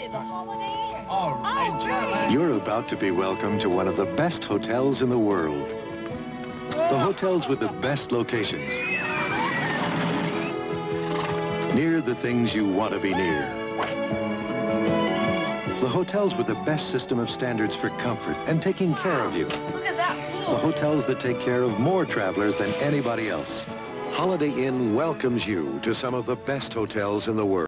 to the Holiday Inn. All right, gentlemen. You're about to be welcomed to one of the best hotels in the world. The hotels with the best locations. Near the things you want to be near. The hotels with the best system of standards for comfort and taking care of you. Look at that pool. The hotels that take care of more travelers than anybody else. Holiday Inn welcomes you to some of the best hotels in the world.